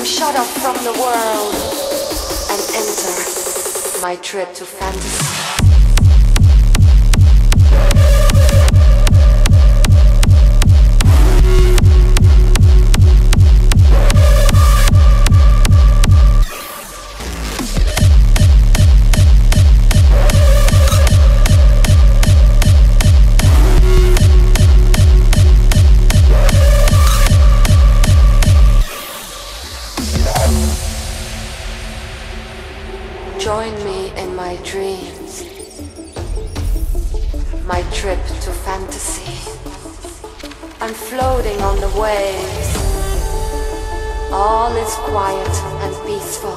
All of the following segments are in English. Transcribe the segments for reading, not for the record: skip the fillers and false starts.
I'm shut off from the world and enter my trip to fantasy. Join me in my dreams, my trip to fantasy. I'm floating on the waves. All is quiet and peaceful.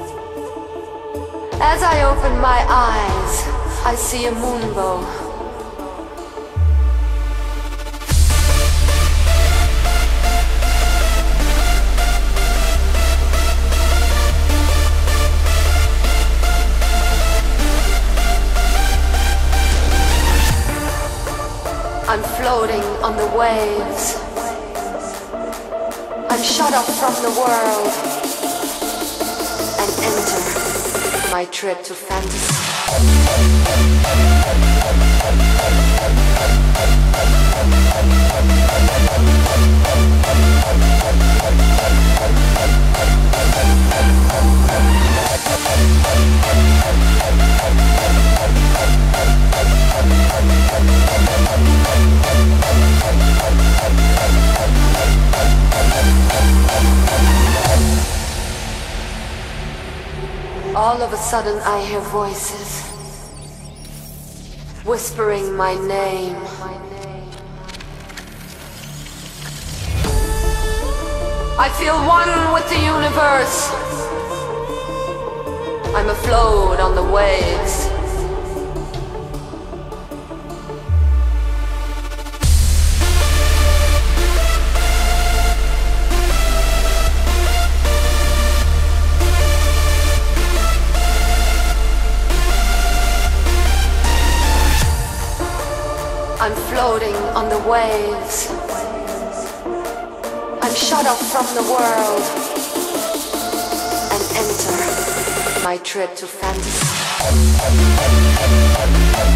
As I open my eyes, I see a moonbow. I'm floating on the waves. I'm shut off from the world and enter my trip to fantasy. All of a sudden I hear voices whispering my name. I feel one with the universe. I'm afloat on the waves. I'm floating on the waves. I'm shut off from the world and enter my trip to fantasy.